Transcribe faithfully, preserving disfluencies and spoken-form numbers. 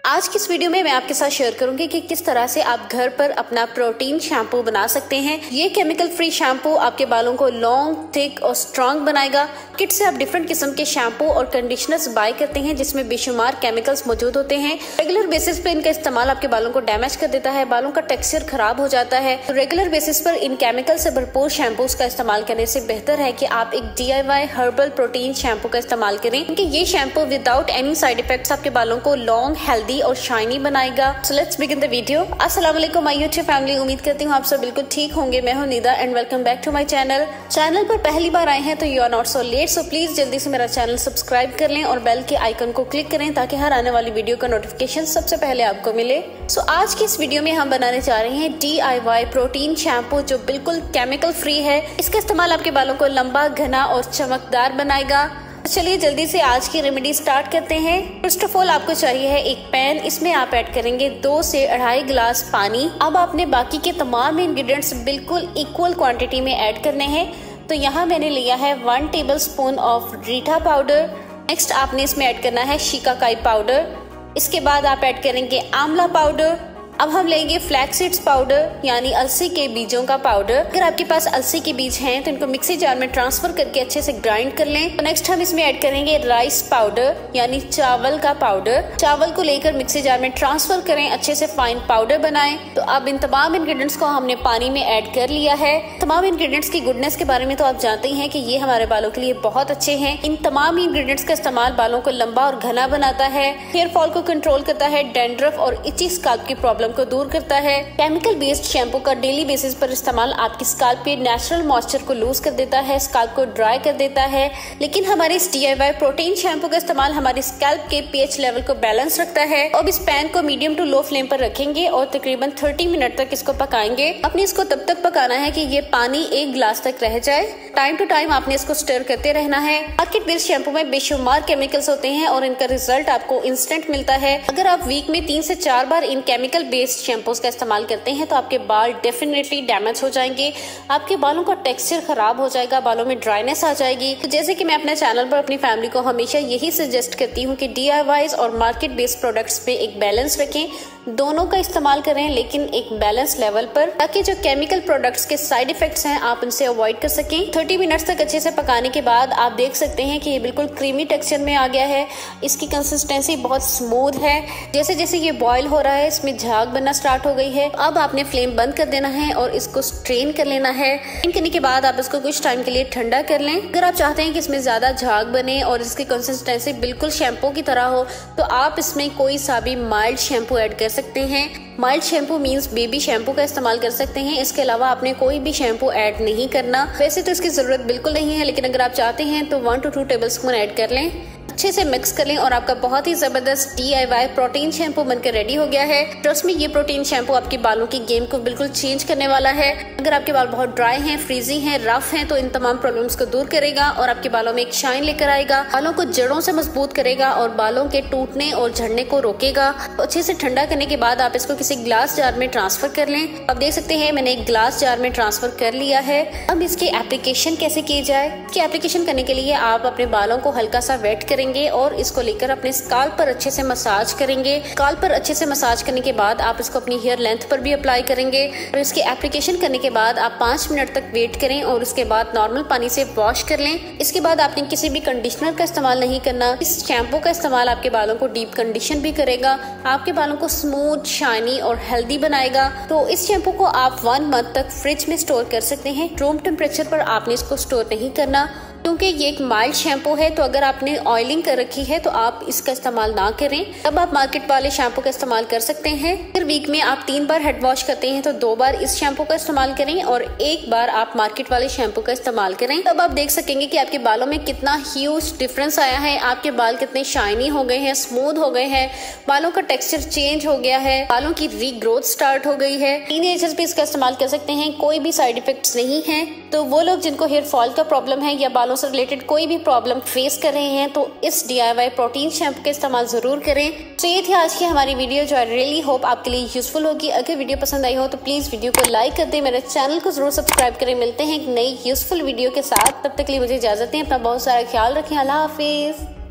आज की इस वीडियो में मैं आपके साथ शेयर करूंगी कि किस तरह से आप घर पर अपना प्रोटीन शैम्पू बना सकते हैं। ये केमिकल फ्री शैम्पू आपके बालों को लॉन्ग, थिक और स्ट्रॉन्ग बनाएगा। किट से आप डिफरेंट किस्म के शैम्पू और कंडीशनर्स बाय करते हैं जिसमें बेशुमार केमिकल्स मौजूद होते हैं। रेगुलर बेसिस पे इनका इस्तेमाल आपके बालों को डैमेज कर देता है, बालों का टेक्सचर खराब हो जाता है। तो रेगुलर बेसिस पर इन केमिकल से भरपूर शैम्पूज का इस्तेमाल करने से बेहतर है कि आप एक D I Y herbal protein shampoo का इस्तेमाल करें, क्योंकि ये shampoo without any side effects आपके बालों को लॉन्ग, हेल्दी और शाइनी बनाएगा। So let's begin the video. अस्सलाम वालेकुम माय यूट्यूब फैमिली, उम्मीद करती हूँ आप सब बिल्कुल ठीक होंगे। मैं हूँ Nida and welcome back to my channel. Channel पर पहली बार आए हैं तो you are not so late, so please जल्दी से मेरा चैनल सब्सक्राइब कर लें और बेल के आइकन को क्लिक करें ताकि हर आने वाली वीडियो का नोटिफिकेशन सबसे पहले आपको मिले। सो so, आज की इस वीडियो में हम बनाने जा रहे हैं D I Y protein shampoo जो बिल्कुल केमिकल फ्री है। इसका इस्तेमाल आपके बालों को लंबा, घना और चमकदार बनाएगा। चलिए जल्दी से आज की रेमेडी स्टार्ट करते हैं। फर्स्ट ऑफ ऑल आपको चाहिए है एक पैन, इसमें आप ऐड करेंगे दो से अढ़ाई गिलास पानी। अब आपने बाकी के तमाम इंग्रेडिएंट्स बिल्कुल इक्वल क्वांटिटी में ऐड करने हैं। तो यहाँ मैंने लिया है one tablespoon of reetha powder. Next आपने इसमें ऐड करना है शिकाकाई पाउडर। इसके बाद आप ऐड करेंगे आंवला पाउडर। अब हम लेंगे फ्लैक्स सीड्स पाउडर यानी अलसी के बीजों का पाउडर। अगर आपके पास अलसी के बीज हैं तो इनको मिक्सी जार में ट्रांसफर करके अच्छे से ग्राइंड कर लें। तो नेक्स्ट हम इसमें ऐड करेंगे राइस पाउडर यानी चावल का पाउडर। चावल को लेकर मिक्सी जार में ट्रांसफर करें, अच्छे से फाइन पाउडर बनाएं। तो अब इन तमाम इंग्रेडिएंट्स को हमने पानी में ऐड कर लिया है। तमाम इंग्रेडिएंट्स की गुडनेस के बारे में तो आप जानते ही हैं कि ये हमारे बालों के लिए बहुत अच्छे हैं। इन तमाम इंग्रेडिएंट्स का इस्तेमाल बालों को लंबा और घना बनाता है, हेयर फॉल को कंट्रोल करता है, डैंड्रफ और इची स्कैल्प की प्रॉब्लम को दूर करता है। केमिकल बेस्ड शैम्पू का डेली बेसिस पर इस्तेमाल आपकी स्कैल्प पे नेचुरल मॉइस्चर को लूज कर देता है, स्कैल्प को ड्राई कर देता है। लेकिन हमारे इस D I Y protein shampoo का इस्तेमाल हमारी स्कैल्प के पीएच लेवल को बैलेंस रखता है। अब इस पैन को मीडियम टू लो फ्लेम पर रखेंगे और तकरीबन तीस मिनट तक इसको पकाएंगे। अपने इसको तब तक पकाना है कि ये पानी एक गिलास तक रह जाए। टाइम टू टाइम आपने इसको स्टर करते रहना है। मार्केट बेस्ड शैम्पू में बेशुमार केमिकल्स होते हैं और इनका रिजल्ट आपको इंस्टेंट मिलता है। अगर आप वीक में तीन से चार बार इन केमिकल बेस्ड शैम्पूज का इस्तेमाल करते हैं तो आपके बाल डेफिनेटली डैमेज हो जाएंगे, आपके बालों का टेक्सचर खराब हो जाएगा, बालों में ड्राइनेस आ जाएगी। तो जैसे कि मैं अपने चैनल पर अपनी फैमिली को हमेशा यही सजेस्ट करती हूँ कि डी आई वाईज और मार्केट बेस्ड प्रोडक्ट्स पे एक बैलेंस रखें, दोनों का इस्तेमाल करें लेकिन एक बैलेंस लेवल पर, ताकि जो केमिकल प्रोडक्ट्स के साइड इफेक्ट्स हैं आप उनसे अवॉइड कर सकें। तीस मिनट्स तक अच्छे से पकाने के बाद आप देख सकते हैं कि ये बिल्कुल क्रीमी टेक्सचर में आ गया है। इसकी कंसिस्टेंसी बहुत स्मूथ है। जैसे जैसे ये बॉयल हो रहा है इसमें झाग बनना स्टार्ट हो गई है। अब आपने फ्लेम बंद कर देना है और इसको स्ट्रेन कर लेना है। स्ट्रेन करने के बाद आप इसको कुछ टाइम के लिए ठंडा कर लें। अगर आप चाहते हैं कि इसमें ज्यादा झाग बने और इसकी कंसिस्टेंसी बिल्कुल शैम्पू की तरह हो तो आप इसमें कोई सा भी माइल्ड शैम्पू ऐड कर सकते हैं। Mild shampoo means baby shampoo का इस्तेमाल कर सकते हैं। इसके अलावा आपने कोई भी शैम्पू ऐड नहीं करना। वैसे तो इसकी जरूरत बिल्कुल नहीं है, लेकिन अगर आप चाहते हैं तो one to two tablespoon add कर लें। अच्छे से मिक्स कर लें और आपका बहुत ही जबरदस्त D I Y protein shampoo बनकर रेडी हो गया है। ट्रस्ट में ये प्रोटीन शैम्पू आपके बालों की गेम को बिल्कुल चेंज करने वाला है। अगर आपके बाल बहुत ड्राई हैं, फ्रीजी हैं, रफ हैं तो इन तमाम प्रॉब्लम्स को दूर करेगा और आपके बालों में एक शाइन लेकर आएगा, बालों को जड़ों से मजबूत करेगा और बालों के टूटने और झड़ने को रोकेगा। तो अच्छे से ठंडा करने के बाद आप इसको किसी ग्लास जार में ट्रांसफर कर लें। आप देख सकते हैं मैंने एक ग्लास जार में ट्रांसफर कर लिया है। अब इसकी एप्लीकेशन कैसे की जाए? इसकी एप्लीकेशन करने के लिए आप अपने बालों को हल्का सा वेट करेंगे और इसको लेकर अपने स्काल्प पर अच्छे से मसाज करेंगे। स्काल्प पर अच्छे से मसाज करने के बाद आप इसको अपनी हेयर लेंथ पर भी अप्लाई करेंगे और इसकी एप्लीकेशन करने के बाद आप पाँच मिनट तक वेट करें और उसके बाद नॉर्मल पानी से वॉश कर लें। इसके बाद आपने किसी भी कंडीशनर का इस्तेमाल नहीं करना। इस शैम्पू का इस्तेमाल आपके बालों को डीप कंडीशन भी करेगा, आपके बालों को स्मूथ, शाइनी और हेल्दी बनाएगा। तो इस शैम्पू को आप वन मंथ तक फ्रिज में स्टोर कर सकते हैं। रूम टेम्परेचर पर आपने इसको स्टोर नहीं करना क्योंकि ये एक माइल्ड शैम्पू है। तो अगर आपने ऑयलिंग कर रखी है तो आप इसका इस्तेमाल ना करें। तब आप मार्केट वाले शैम्पू का इस्तेमाल कर सकते हैं। फिर वीक में आप तीन बार हेड वॉश करते हैं तो दो बार इस शैम्पू का इस्तेमाल करें और एक बार आप मार्केट वाले शैम्पू का इस्तेमाल करें। तब आप देख सकेंगे कि आपके बालों में कितना ह्यूज डिफरेंस आया है। आपके बाल कितने शाइनी हो गए हैं, स्मूथ हो गए हैं, बालों का टेक्सचर चेंज हो गया है, बालों की रीग्रोथ स्टार्ट हो गई है। टीनेजर्स भी इसका इस्तेमाल कर सकते हैं, कोई भी साइड इफेक्ट्स नहीं है। तो वो लोग जिनको हेयर फॉल का प्रॉब्लम है या बालों से रिलेटेड कोई भी प्रॉब्लम फेस कर रहे हैं तो इस D I Y protein shampoo का इस्तेमाल जरूर करें। तो ये थी आज की हमारी वीडियो जो आई रियली होप आपके लिए यूजफुल होगी। अगर वीडियो पसंद आई हो तो प्लीज वीडियो को लाइक कर दें, मेरे चैनल को जरूर सब्सक्राइब करें। मिलते हैं एक नई यूजफुल वीडियो के साथ, तब तक के लिए मुझे इजाजत दें। अपना बहुत सारा ख्याल रखें। अल्लाह हाफिज।